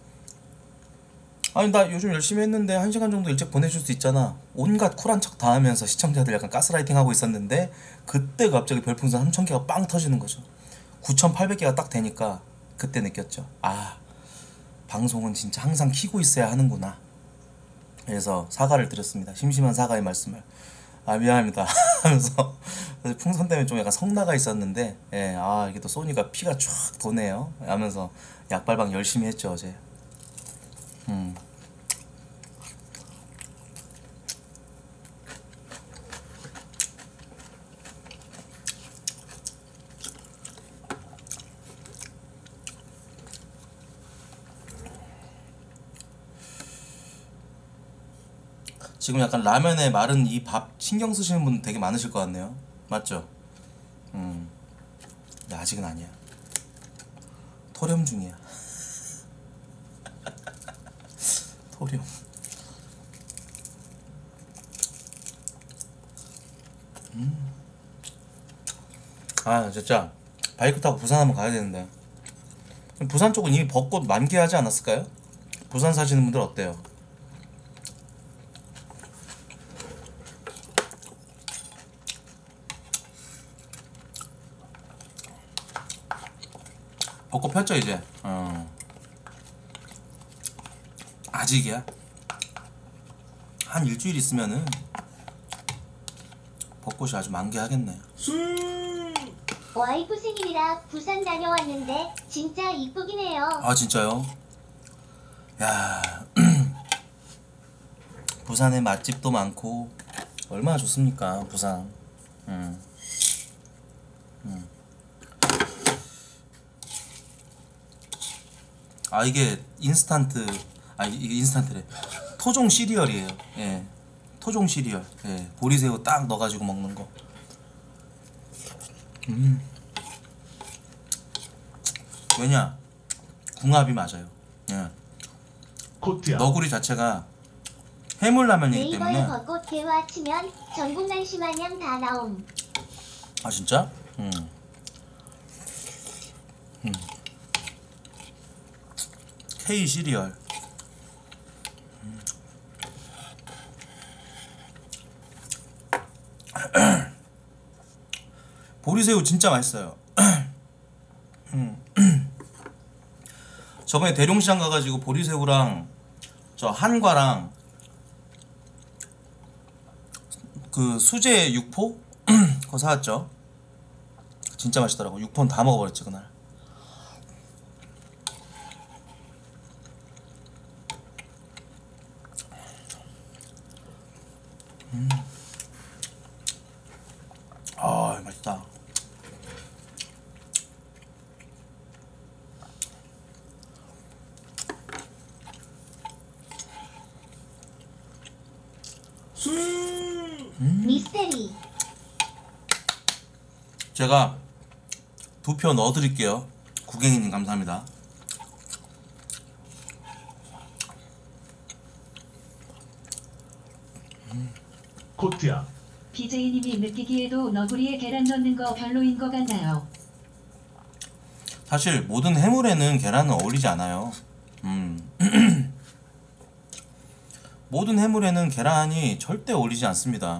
아니 나 요즘 열심히 했는데 1시간 정도 일찍 보내줄 수 있잖아. 온갖 쿨한 척 다 하면서 시청자들 약간 가스라이팅 하고 있었는데 그때 갑자기 별풍선 3,000개가 빵 터지는 거죠. 9,800개가 딱 되니까 그때 느꼈죠. 아 방송은 진짜 항상 키고 있어야 하는구나. 그래서 사과를 드렸습니다. 심심한 사과의 말씀을. 아 미안합니다 하면서 풍선 때문에 좀 약간 성나가 있었는데 예, 아 이게 또 소니가 피가 쫙 도네요 하면서 약발방 열심히 했죠 어제. 지금 약간 라면에 마른 이 밥 신경 쓰시는 분 되게 많으실 것 같네요. 맞죠? 근데 아직은 아니야. 토렴 중이야. 토렴. 아 진짜 바이크 타고 부산 한번 가야 되는데. 부산 쪽은 이미 벚꽃 만개하지 않았을까요? 부산 사시는 분들 어때요? 벚꽃 폈죠 이제. 아직이야. 한 일주일 있으면은 벚꽃이 아주 만개하겠네. 와이프 생일이라 부산 다녀왔는데 진짜 이쁘긴 해요. 아 진짜요? 야 부산에 맛집도 많고 얼마나 좋습니까 부산. 아 이게 인스턴트, 이게 인스턴트래. 토종 시리얼이에요. 예, 토종 시리얼. 예, 보리새우 딱 넣어가지고 먹는 거. 왜냐? 궁합이 맞아요. 예. 코트야. 너구리 자체가 해물라면이기 때문에. 네이버에 벚꽃 개화 치면 전국 날씨 마냥 다 나옴. 아 진짜? K 시리얼. 보리새우 진짜 맛있어요. 저번에 대룡시장 가가지고 보리새우랑 저 한과랑 그 수제 육포 그거 사왔죠. 진짜 맛있더라고. 육포는 다 먹어버렸지 그날. 아 맛있다. 미스테리. 제가 2표 넣어드릴게요. 구경이님 감사합니다. 코트야. BJ님이 느끼기에도 너구리에 계란 넣는 거 별로인 것 같나요? 사실 모든 해물에는 계란은 어울리지 않아요. 모든 해물에는 계란이 절대 어울리지 않습니다.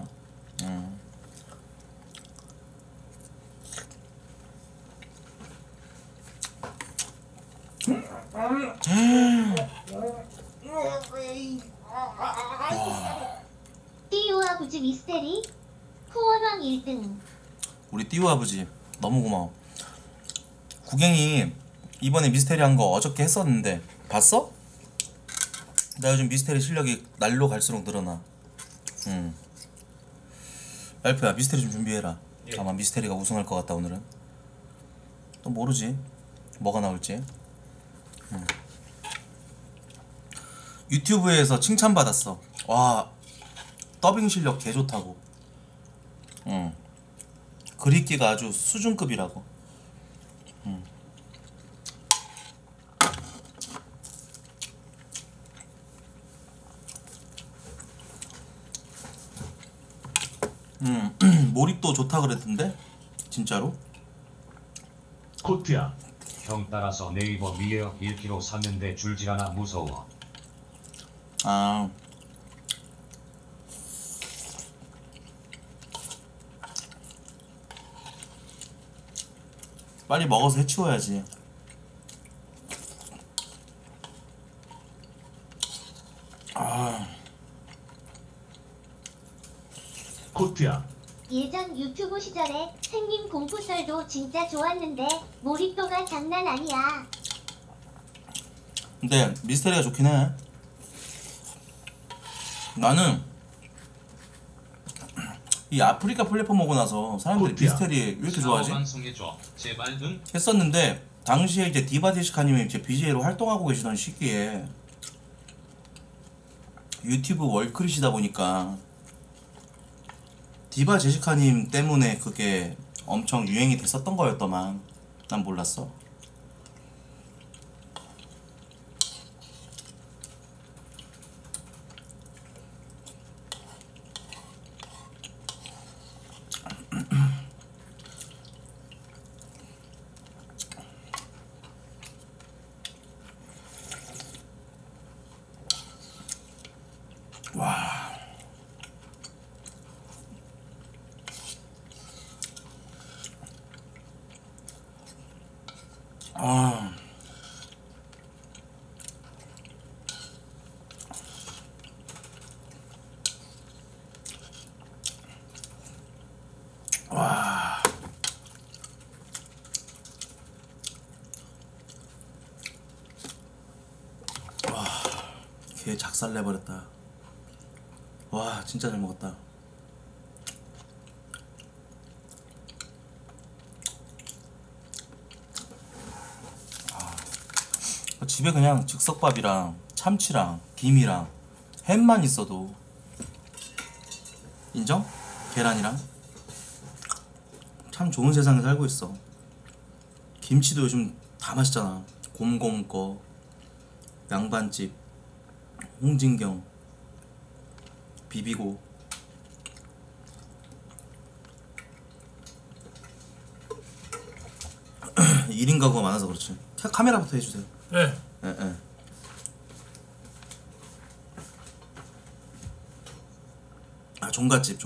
띠우 아버지 미스테리. 후원왕 1등. 우리 띠우 아버지 너무 고마워. 구경이 이번에 미스테리 한 거 어저께 했었는데 봤어? 나 요즘 미스테리 실력이 날로 갈수록 늘어나. 랄프야 미스테리 좀 준비해라. 예. 아마 미스테리가 우승할 것 같다 오늘은. 또 모르지 뭐가 나올지. 유튜브에서 칭찬받았어. 와 더빙 실력 개 좋다고. 그리기가 아주 수준급이라고. 몰입도 좋다 그랬던데 진짜로? 코트야. 형 따라서 네이버 미역 1kg 샀는데 줄질 않아 무서워. 아 빨리 먹어서 해치워야지. 코트야. 예전 유튜브 시절에 생긴 공포썰도 진짜 좋았는데 몰입도가 장난 아니야. 근데 미스테리가 좋긴 해. 나는 이 아프리카 플랫폼 오고 나서 사람들이 코트야. 미스테리 왜 이렇게 좋아하지? 방송해줘. 제발 응? 했었는데 당시에 이제 디바 제시카님이 이제 BJ로 활동하고 계시던 시기에 유튜브 월클이시다 보니까 디바 제시카님 때문에 그게 엄청 유행이 됐었던 거였더만 난 몰랐어. 와. 아. 와. 와. 개 작살 내버렸다. 와, 진짜 잘 먹었다. 집에 그냥 즉석밥이랑 참치랑 김이랑 햄만 있어도 인정? 계란이랑 참 좋은 세상에 살고 있어. 김치도 요즘 다 맛있잖아. 곰곰 거, 양반집, 홍진경, 비비고. 일 1인 가구가 많아서 그렇지. 카메라부터 해주세요. 네. 예. 아 종갓집.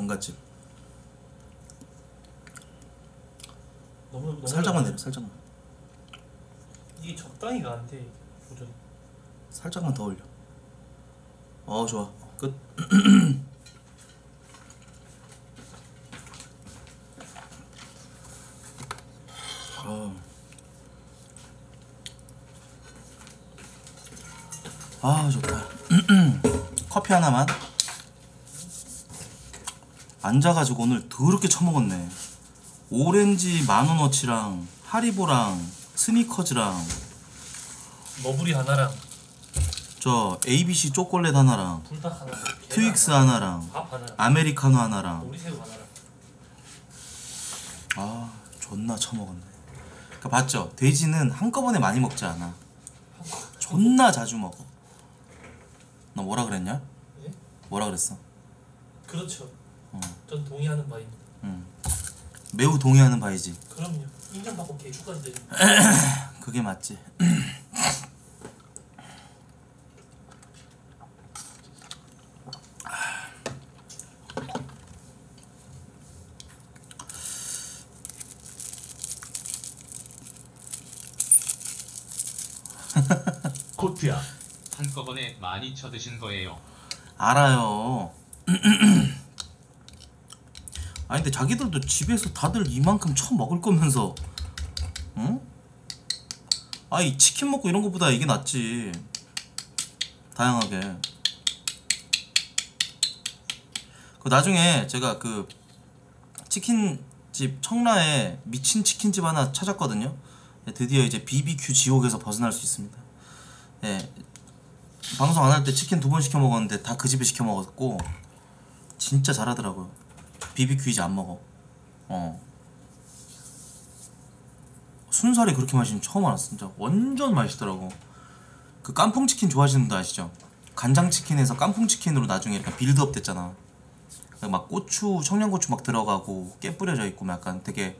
너무 살짝만 내려, 살짝만. 이게 적당히가 안 돼. 도전. 살짝만 더 올려. 좋아. 끝. 아 좋다. 커피 하나만. 앉아가지고 오늘 더럽게 처먹었네. 오렌지 만원어치랑 하리보랑 스니커즈랑 머부리 하나랑 저 ABC 초콜릿 하나랑 불닭 하나, 트윅스 하나랑 밥 하나, 아메리카노 하나랑 오리새우 하나랑. 아 존나 처먹었네. 그러니까 봤죠? 돼지는 한꺼번에 많이 먹지 않아. 존나 자주 먹어. 너 뭐라 그랬냐? 예? 뭐라 그랬어? 그렇죠. 전 동의하는 바입니다. 매우 동의하는 바이지. 그럼요. 인정받고 개주까지 드립니다. 그게 맞지. 코트야. 한꺼번에 많이 쳐드신 거예요. 알아요. 아니 근데 자기들도 집에서 다들 이만큼 처먹을 거면서 응? 아이 치킨 먹고 이런 거보다 이게 낫지. 다양하게. 그 나중에 제가 그 치킨집 청라에 미친 치킨집 하나 찾았거든요. 드디어 이제 BBQ 지옥에서 벗어날 수 있습니다. 예. 방송 안 할 때 치킨 2번 시켜 먹었는데 다 그 집에 시켜 먹었고 진짜 잘하더라고요. BBQ 이제 안 먹어. 순살이 그렇게 맛있는 처음 알았어. 진짜 완전 맛있더라고. 그 깐풍치킨 좋아하시는 분도 아시죠? 간장치킨에서 깐풍치킨으로 나중에 약간 빌드업 됐잖아. 막 고추, 청양고추 막 들어가고 깨 뿌려져 있고 약간 되게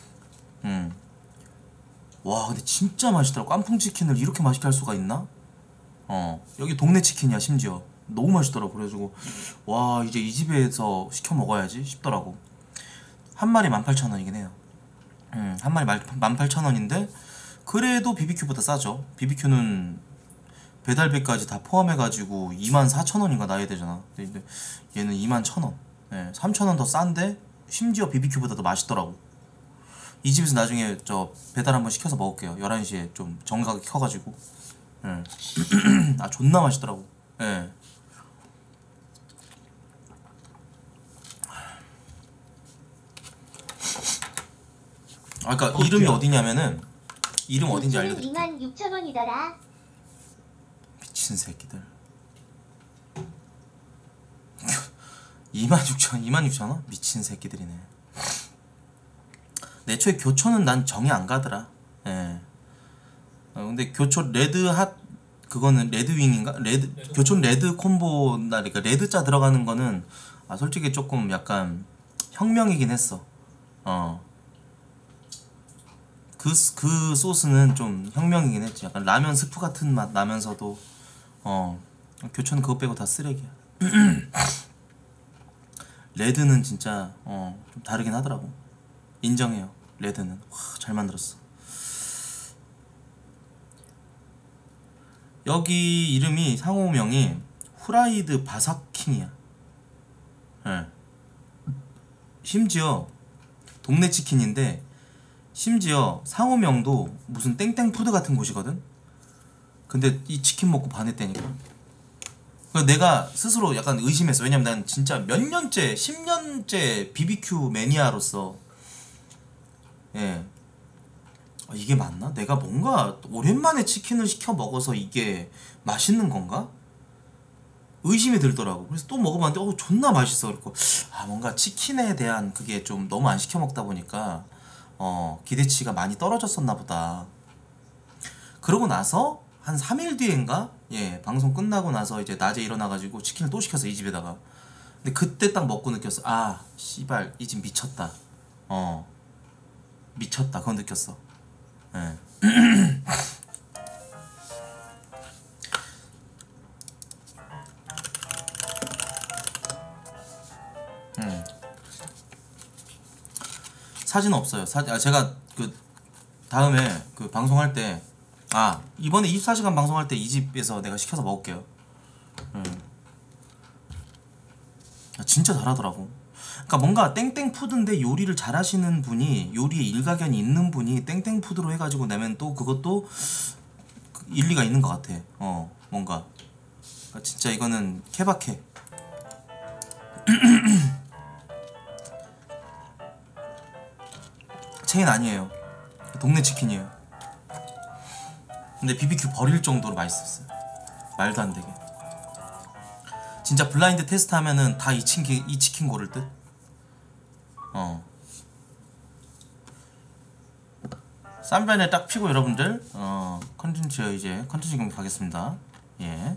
와 근데 진짜 맛있더라고. 깐풍치킨을 이렇게 맛있게 할 수가 있나? 여기 동네 치킨이야 심지어. 너무 맛있더라고. 그래가지고 와 이제 이 집에서 시켜 먹어야지 싶더라고. 한 마리 18,000원이긴 해요. 한 마리 18,000원인데 그래도 BBQ보다 싸죠. BBQ는 배달비까지 다 포함해가지고 24,000원인가 나야 되잖아. 근데 얘는 21,000원. 네, 3,000원 더 싼데 심지어 BBQ보다 더 맛있더라고. 이 집에서 나중에 저 배달 한번 시켜서 먹을게요. 11시에 좀 정각하게 켜가지고. 아 존나 맛있더라고. 예. 아 그니까 이름이 어디냐면은 이름 어딘지 알려드릴게. 26,000원이더라. 미친 새끼들. 26,000원? 미친 새끼들이네. 애초에 교촌은 난 정이 안 가더라. 예. 근데 교촌 레드 핫 그거는 레드윙인가? 교촌 레드 콤보 그러니까 레드자 들어가는 거는 아 솔직히 조금 약간 혁명이긴 했어. 그 소스는 좀 혁명이긴 했지. 약간 라면 스프 같은 맛 나면서도 교촌 그거 빼고 다 쓰레기야. 레드는 진짜 좀 다르긴 하더라고. 인정해요. 레드는 와, 잘 만들었어. 여기 이름이 상호명이 후라이드 바삭킹이야. 예. 심지어 동네 치킨인데 심지어 상호명도 무슨 땡땡푸드 같은 곳이거든. 근데 이 치킨 먹고 반했다니까. 그래서 내가 스스로 약간 의심했어. 왜냐면 난 진짜 몇 년째 10년째 BBQ 매니아로서 예. 이게 맞나? 내가 뭔가 오랜만에 치킨을 시켜 먹어서 이게 맛있는 건가? 의심이 들더라고. 그래서 또 먹어봤는데 존나 맛있어. 그리고 아 뭔가 치킨에 대한 그게 좀 너무 안 시켜 먹다 보니까 기대치가 많이 떨어졌었나 보다. 그러고 나서 한 3일 뒤엔가 예 방송 끝나고 나서 이제 낮에 일어나가지고 치킨을 또 시켰어. 이 집에다가. 근데 그때 딱 먹고 느꼈어. 아 씨발 이 집 미쳤다. 미쳤다. 그건 느꼈어. 예. 사진 없어요. 제가 그 다음에 그 방송할 때 이번에 24시간 방송할 때 이 집에서 내가 시켜서 먹을게요. 진짜 잘하더라고. 그러니까 뭔가 땡땡푸드인데 요리를 잘하시는 분이, 요리에 일가견이 있는 분이 땡땡푸드로 해가지고 내면 또 그것도 일리가 있는 것 같아. 뭔가 그러니까 진짜 이거는 케바케. 체인 아니에요. 동네 치킨이에요. 근데 BBQ 버릴 정도로 맛있었어요. 말도 안 되게. 진짜 블라인드 테스트 하면은 다 이 치킨 고를 듯? 쌈변에 딱 피고 여러분들 컨텐츠 이제 컨텐츠 경기 가겠습니다. 예.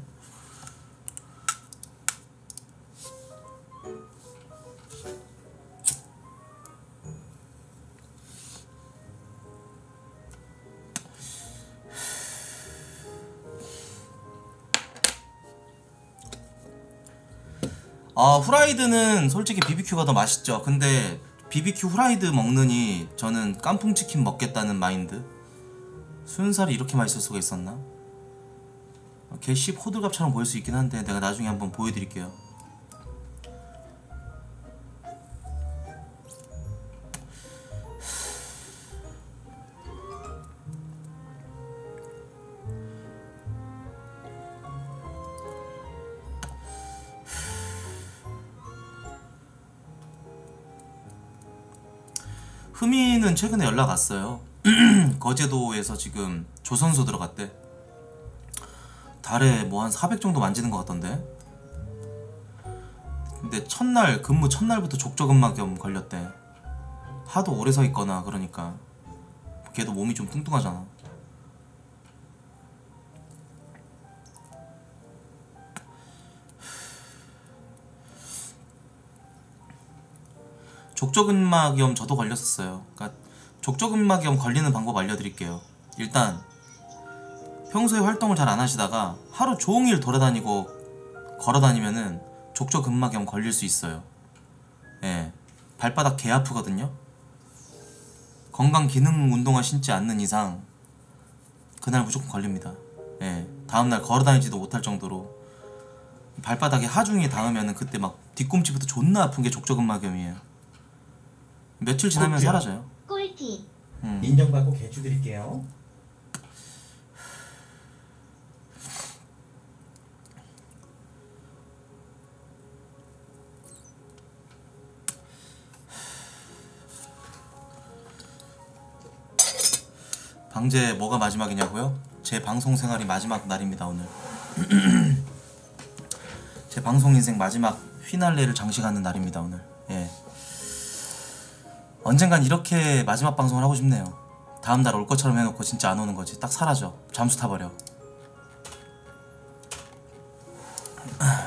후라이드는 솔직히 BBQ가 더 맛있죠. 근데 BBQ 후라이드 먹느니 저는 깐풍치킨 먹겠다는 마인드. 순살이 이렇게 맛있을 수가 있었나? 개씨 호들갑처럼 보일 수 있긴 한데 내가 나중에 한번 보여드릴게요. 흠이는 최근에 연락 왔어요. 거제도에서 지금 조선소 들어갔대. 달에 뭐 한 400 정도 만지는 것 같던데. 근데 근무 첫날부터 족저근막염 걸렸대. 하도 오래 서 있거나 그러니까. 걔도 몸이 좀 뚱뚱하잖아. 족저근막염 저도 걸렸었어요. 그러니까 족저근막염 걸리는 방법 알려드릴게요. 일단 평소에 활동을 잘 안 하시다가 하루 종일 돌아다니고 걸어다니면은 족저근막염 걸릴 수 있어요. 예, 발바닥 개 아프거든요. 건강 기능 운동화 신지 않는 이상 그날 무조건 걸립니다. 예, 다음날 걸어다니지도 못할 정도로 발바닥에 하중이 닿으면은 그때 막 뒤꿈치부터 존나 아픈 게 족저근막염이에요. 며칠 지나면 꿀팁. 사라져요. 꿀팁. 인정받고 개추 드릴게요. 방제 뭐가 마지막이냐고요? 제 방송 생활이 마지막 날입니다 오늘. 제 방송 인생 마지막 휘날레를 장식하는 날입니다 오늘. 예. 언젠간 이렇게 마지막 방송을 하고 싶네요. 다음 달 올 것처럼 해놓고 진짜 안 오는 거지. 딱 사라져. 잠수 타버려.